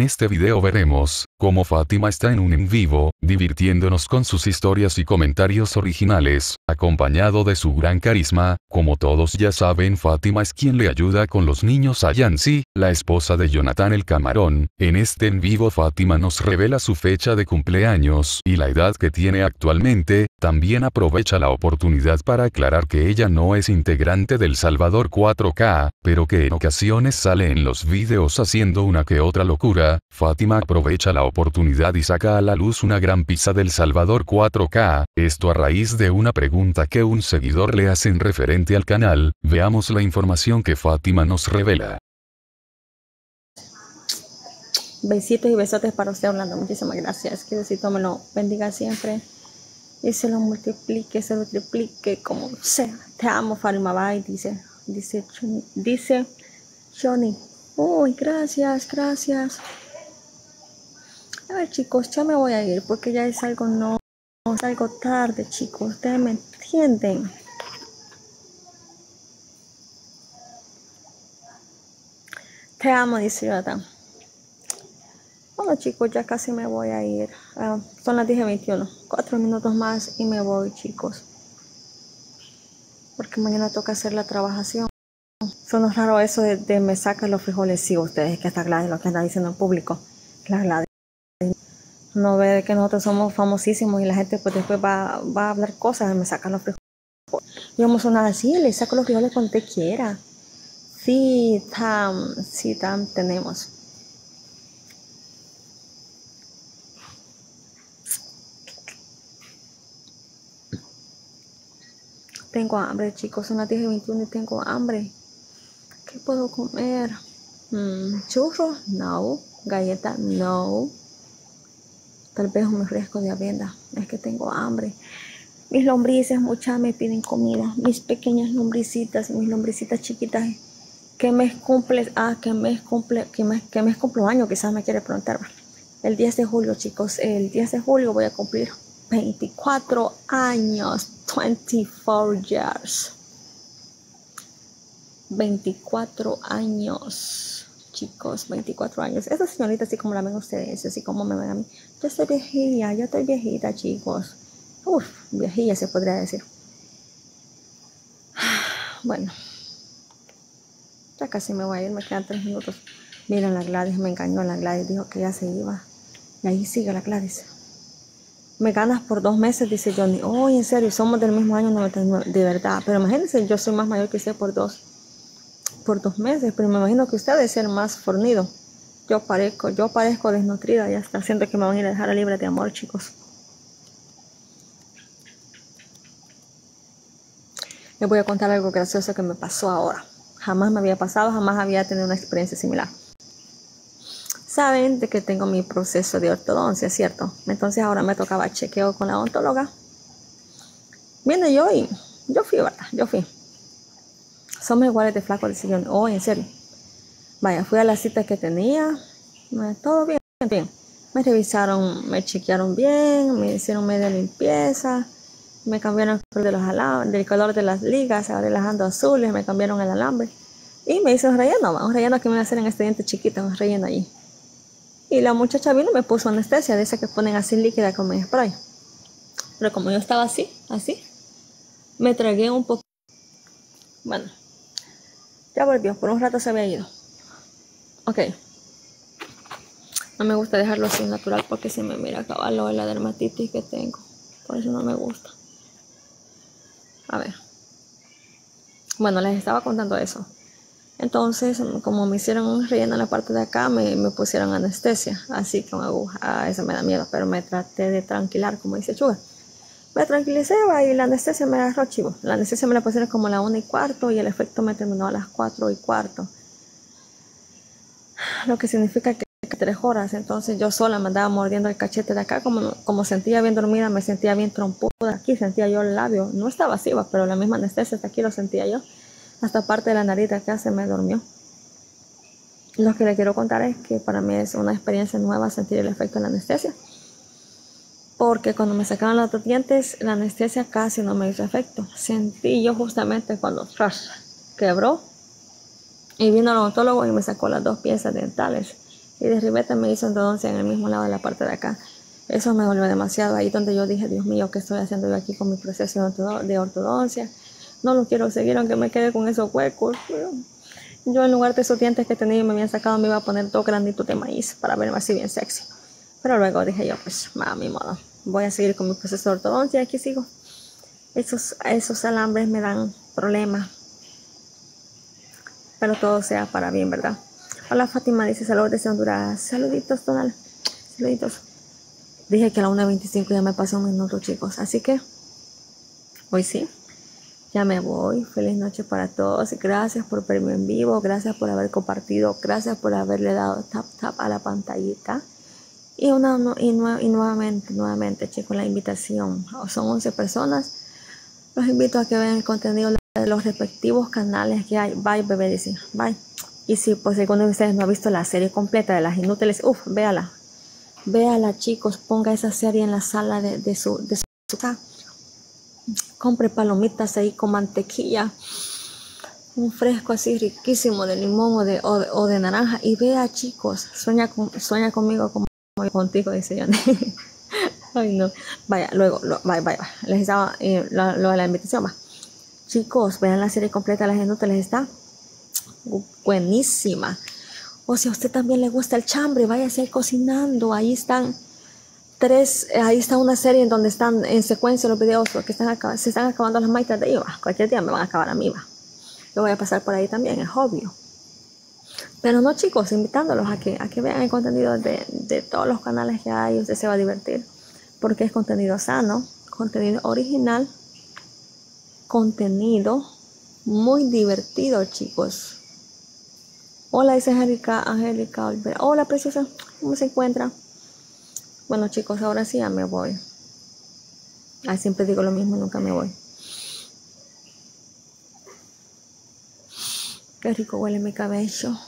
este video veremos cómo Fátima está en un en vivo, divirtiéndonos con sus historias y comentarios originales, acompañado de su gran carisma. Como todos ya saben, Fátima es quien le ayuda con los niños a Yancy, la esposa de Jonathan el Camarón. En este en vivo Fátima nos revela su fecha de cumpleaños y la edad que tiene actualmente. También aprovecha la oportunidad para aclarar que ella no es integrante del Salvador 4K, pero que en ocasiones sale en los videos haciendo una que otra locura. Fátima aprovecha la oportunidad y saca a la luz una gran pizza del Salvador 4K, esto a raíz de una pregunta que un seguidor le hace en referente al canal. Veamos la información que Fátima nos revela. Besitos y besotes para usted, Orlando. Muchísimas gracias. Que Diosito me lo bendiga siempre y se lo multiplique, se lo triplique, como sea. Te amo, Fátima. Bye, dice Johnny. Uy, gracias. A ver, chicos, ya me voy a ir porque ya es algo, no es algo tarde, chicos. Ustedes me entienden. Te amo, dice Jonathan. Bueno, chicos, ya casi me voy a ir. Son las 10:21. 4 minutos más y me voy, chicos. Porque mañana toca hacer la trabajación. Son raro eso de me sacan los frijoles. Sí, ustedes, que está Gladys, lo que anda diciendo en público. La Gladys no ve que nosotros somos famosísimos y la gente pues después va a hablar cosas. Me sacan los frijoles. Y vamos a sonar así, le saco los frijoles cuando usted quiera. Sí, Tam, tenemos. Tengo hambre, chicos, son las 10:21 y tengo hambre. ¿Qué puedo comer? Churros, no. Galleta, no. Tal vez un refresco de avena. Es que tengo hambre. Mis lombrices, muchas me piden comida. Mis pequeñas lombricitas, mis lombricitas chiquitas. ¿Qué mes cumples? ¿Qué mes cumplo año? Quizás me quiere preguntar. El 10 de julio, chicos. El 10 de julio voy a cumplir 24 años. 24 years. 24 años, chicos, 24 años. Esta señorita, así como la ven ustedes, así como me ven a mí. Yo estoy viejita, chicos. Uf, viejilla se podría decir. Bueno, ya casi me voy a ir, me quedan 3 minutos. Miren, la Gladys me engañó, la Gladys dijo que ya se iba. Y ahí sigue la Gladys. Me ganas por 2 meses, dice Johnny. Oh, en serio, somos del mismo año 99, de verdad. Pero imagínense, yo soy más mayor que usted por 2 meses, pero me imagino que usted debe ser más fornido. Yo parezco desnutrida, ya está. Siento que me van a ir a dejar libre de amor, chicos. Les voy a contar algo gracioso que me pasó ahora. Jamás me había pasado, jamás había tenido una experiencia similar. Saben de que tengo mi proceso de ortodoncia, ¿cierto? Entonces ahora me tocaba chequeo con la odontóloga. Viene yo fui, ¿verdad? Yo fui. Somos iguales de flacos, dice yo. Oh, en serio. Vaya, fui a la cita que tenía. Todo bien. Me revisaron, me chequearon bien, me hicieron media limpieza. Me cambiaron el color de los alambres, del color de las ligas, ahora las ando azules, me cambiaron el alambre. Y me hizo un relleno que me iba a hacer en este diente chiquito, un relleno allí. Y la muchacha vino y me puso anestesia, de esa que ponen así líquida como en spray. Pero como yo estaba así, me tragué un poco. Bueno. Ya volvió, por un rato se había ido. Ok. No me gusta dejarlo así natural porque se me mira caballo la dermatitis que tengo. Por eso no me gusta. A ver. Bueno, les estaba contando eso. Entonces, como me hicieron un relleno en la parte de acá, me pusieron anestesia. Así con aguja. Eso me da miedo, pero me traté de tranquilar, como dice Chuga. Me tranquilicé y la anestesia me agarró chivo. La anestesia me la pusieron como a las 1:15 y el efecto me terminó a las 4:15. Lo que significa que 3 horas. Entonces yo sola me andaba mordiendo el cachete de acá. Como sentía bien dormida, me sentía bien trompuda. Aquí sentía yo el labio. No estaba así, pero la misma anestesia hasta aquí lo sentía yo. Hasta parte de la nariz de acá se me durmió. Lo que le quiero contar es que para mí es una experiencia nueva sentir el efecto de la anestesia. Porque cuando me sacaron los 2 dientes, la anestesia casi no me hizo efecto. Sentí yo justamente cuando quebró. Y vino el odontólogo y me sacó las 2 piezas dentales. Y de ribete me hizo endodoncia en el mismo lado de la parte de acá. Eso me dolió demasiado. Ahí donde yo dije, Dios mío, ¿qué estoy haciendo yo aquí con mi proceso de ortodoncia? No lo quiero seguir, aunque me quede con esos huecos. Pero yo en lugar de esos dientes que tenía y me habían sacado, me iba a poner dos granditos de maíz para verme así bien sexy. Pero luego dije yo, pues, a mi modo. Voy a seguir con mi proceso de ortodoncia. Aquí sigo. Esos alambres me dan problemas. Pero todo sea para bien, ¿verdad? Hola, Fátima dice, saludos desde Honduras. Saluditos, Donald. Saluditos. Dije que a la 1:25 ya me pasó un minuto, chicos. Así que, hoy sí, ya me voy. Feliz noche para todos. Gracias por verme en vivo. Gracias por haber compartido. Gracias por haberle dado tap a la pantallita. Y nuevamente, chicos, la invitación. Son 11 personas. Los invito a que vean el contenido de los respectivos canales que hay. Bye, bebé, dice. Bye. Y si pues alguno de ustedes no ha visto la serie completa de Las Inútiles, véala. Véala, chicos. Ponga esa serie en la sala de su casa. Compre palomitas ahí con mantequilla. Un fresco así riquísimo de limón o de naranja. Y vea, chicos. Sueña conmigo como contigo, dice Johnny. Ay, no. Vaya, luego, vaya. Les estaba lo de la invitación, va. Chicos, vean la serie completa de Las Inútiles, está buenísima. O si a usted también le gusta el chambre, váyase ahí cocinando. Ahí está una serie en donde están en secuencia los videos porque se están acabando las maitas de IVA. Cualquier día me van a acabar a mí, va. Yo voy a pasar por ahí también, es obvio. Pero no, chicos, invitándolos a que vean el contenido de todos los canales que hay. Usted se va a divertir porque es contenido sano, contenido original, contenido muy divertido, chicos. Hola, dice Angélica Olvera. Hola, preciosa, ¿cómo se encuentra? Bueno, chicos, ahora sí ya me voy. Siempre digo lo mismo, nunca me voy. Qué rico huele mi cabello.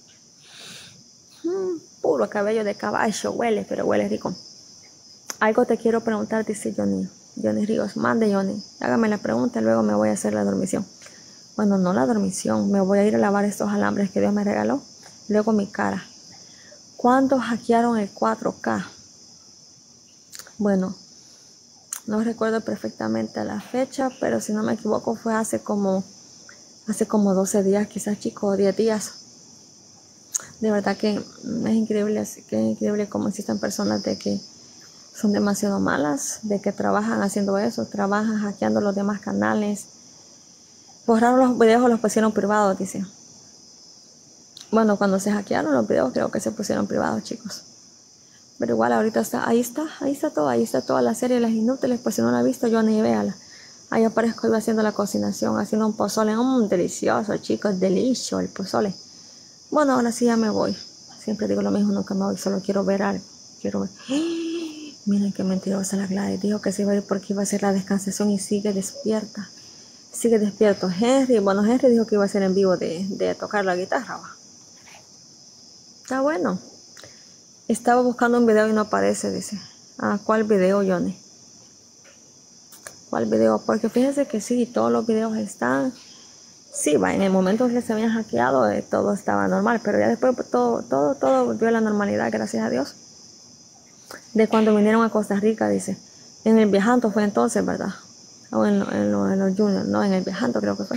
Puro cabello de caballo huele, pero huele rico. Algo te quiero preguntar, dice Johnny Ríos. Mande, Johnny. Hágame la pregunta y luego me voy a hacer la dormición. Bueno, no la dormición. Me voy a ir a lavar estos alambres que Dios me regaló. Luego mi cara. ¿Cuándo hackearon el 4K? Bueno, no recuerdo perfectamente la fecha, pero si no me equivoco fue hace como 12 días, quizás, chicos, 10 días. De verdad que es increíble cómo existen personas de que son demasiado malas, de que trabajan haciendo eso, trabajan hackeando los demás canales. Borraron los videos o los pusieron privados, dice. Bueno, cuando se hackearon los videos creo que se pusieron privados, chicos. Pero igual ahorita ahí está toda la serie de Las Inútiles. Pues si no la ha visto, yo ni véala. Ahí aparezco yo haciendo la cocinación, haciendo un pozole. Delicioso, chicos, delicioso el pozole. Bueno, ahora sí ya me voy. Siempre digo lo mismo, nunca me voy, solo quiero ver algo. Quiero ver. Miren qué mentirosa la Gladys. Dijo que se iba a ir porque iba a hacer la descansación y sigue despierta. Sigue despierto. Henry dijo que iba a hacer en vivo de tocar la guitarra. Está bueno. Estaba buscando un video y no aparece, dice. ¿Cuál video, Johnny? ¿Cuál video? Porque fíjense que sí, todos los videos están. Sí, en el momento en que se habían hackeado, todo estaba normal, pero ya después todo volvió a la normalidad, gracias a Dios. De cuando vinieron a Costa Rica, dice. En el Viajando fue entonces, ¿verdad? O en los Juniors, no, en el Viajando creo que fue.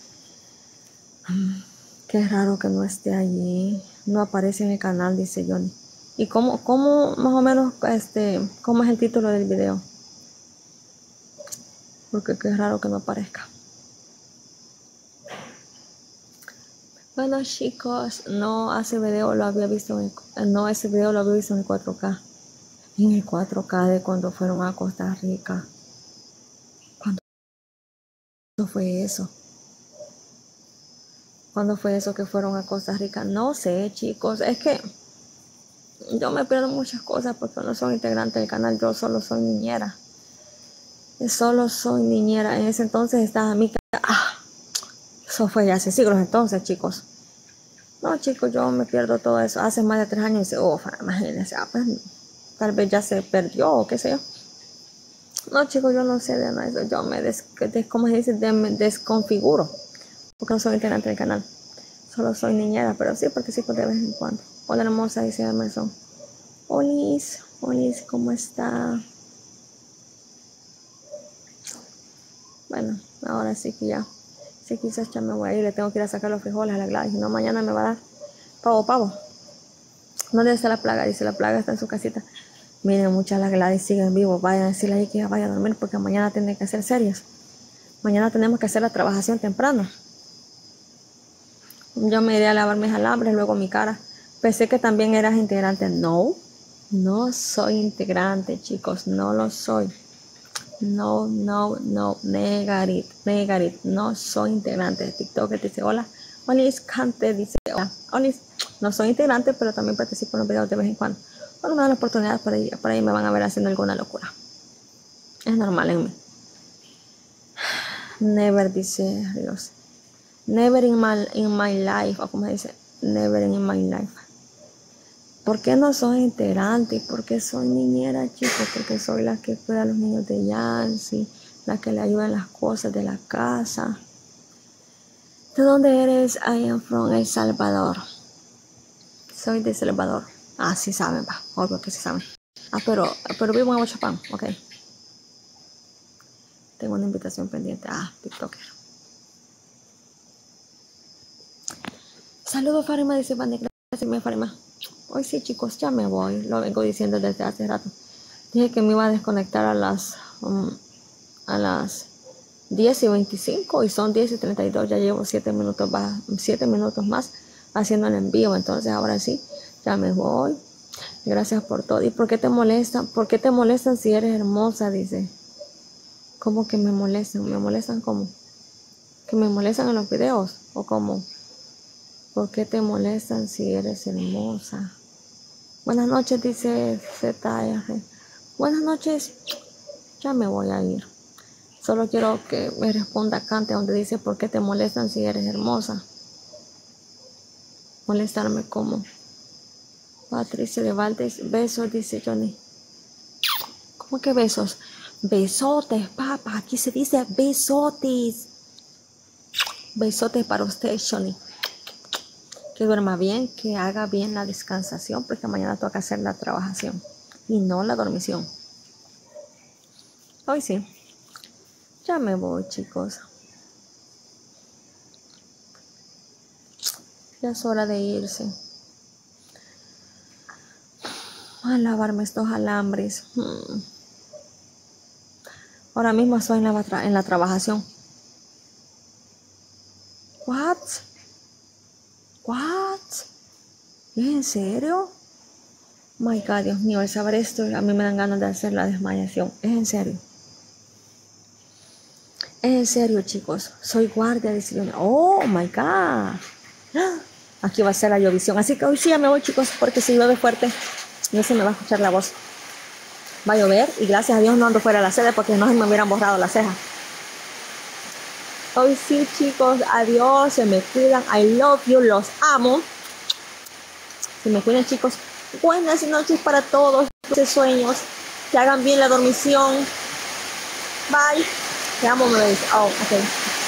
Qué raro que no esté allí. No aparece en el canal, dice Johnny. ¿Y cómo más o menos, cómo es el título del video? Porque qué raro que no aparezca. Bueno, chicos, ese video lo había visto en el 4K. En el 4K de cuando fueron a Costa Rica. ¿Cuándo fue eso? ¿Cuándo fue eso que fueron a Costa Rica? No sé, chicos. Es que yo me pierdo muchas cosas porque no soy integrante del canal. Yo solo soy niñera. En ese entonces estaba mi casa. Eso fue ya hace siglos entonces, chicos. No, chicos, yo me pierdo todo eso. Hace más de 3 años y imagínense, pues, tal vez ya se perdió o qué sé yo. No, chicos, yo no sé de nada de eso. Yo me desconfiguro porque no soy integrante del canal. Solo soy niñera, pero sí participo de vez en cuando. Hola hermosa, dice Emerson. Olis, Olis, ¿cómo está? Bueno, ahora sí que ya. Sí, quizás ya me voy a ir. Le tengo que ir a sacar los frijoles a la Gladys. Si no, mañana me va a dar pavo. ¿Dónde está la plaga? Dice, la plaga está en su casita. Miren, muchas las Gladys siguen vivos. Vayan a decirle ahí que ya vaya a dormir porque mañana tiene que hacer series. Mañana tenemos que hacer la trabajación temprano. Yo me iré a lavar mis alambres, luego mi cara. Pensé que también eras integrante. No, no soy integrante, chicos. No lo soy. No, negarit. No soy integrante de TikTok. Que dice, hola. Olis Cante dice, hola. Olis, no soy integrante, pero también participo en los videos de vez en cuando. Cuando me dan la oportunidad, por ahí me van a ver haciendo alguna locura. Es normal en mí. Never, dice Dios. Never in my life. O como dice, never in my life. ¿Por qué no soy integrante? ¿Por qué soy niñera, chicos? Porque soy la que cuida a los niños de Yancy, la que le ayuda en las cosas de la casa. ¿De dónde eres? I am from El Salvador. Soy de El Salvador. Ah, sí saben, va. Obvio que sí saben. Ah, pero vivo en Huachapán, ok. Tengo una invitación pendiente. Ah, TikToker. Saludos, Farima, dice Vane. Gracias, Farima. Hoy sí, chicos, ya me voy. Lo vengo diciendo desde hace rato. Dije que me iba a desconectar a las 10:25 y son 10:32. Ya llevo 7 minutos más haciendo el envío. Entonces, ahora sí, ya me voy. Gracias por todo. ¿Y por qué te molestan? ¿Por qué te molestan si eres hermosa? Dice. ¿Cómo que me molestan? ¿Me molestan cómo? ¿Que me molestan en los videos? ¿O cómo? ¿Por qué te molestan si eres hermosa? Buenas noches, dice ZR. Buenas noches. Ya me voy a ir. Solo quiero que me responda Cante donde dice ¿por qué te molestan si eres hermosa? Molestarme como. Patricia de Valdes. Besos, dice Johnny. ¿Cómo que besos? Besotes, papá. Aquí se dice besotes. Besotes para usted, Johnny. Que duerma bien, que haga bien la descansación, porque mañana toca hacer la trabajación y no la dormición. Hoy sí. Ya me voy, chicos. Ya es hora de irse. A lavarme estos alambres. Ahora mismo estoy en la trabajación. What? ¿Es en serio? My God, Dios mío, al saber esto, a mí me dan ganas de hacer la desmayación. Es en serio. Es en serio, chicos. Soy guardia de silencio. Oh, my God. Aquí va a ser la llovisión. Así que hoy sí ya me voy, chicos, porque si llueve fuerte, no se me va a escuchar la voz. Va a llover y gracias a Dios no ando fuera de la sede porque no se me hubieran borrado las cejas. Hoy sí, chicos, adiós, se me cuidan, I love you, los amo. Se me cuidan, chicos. Buenas noches para todos, dulces sueños, que hagan bien la dormición. Bye. Te amo, me ves. Oh, ok.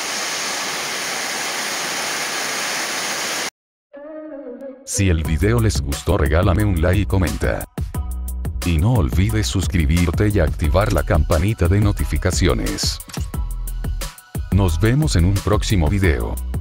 Si el video les gustó, regálame un like y comenta. Y no olvides suscribirte y activar la campanita de notificaciones. Nos vemos en un próximo video.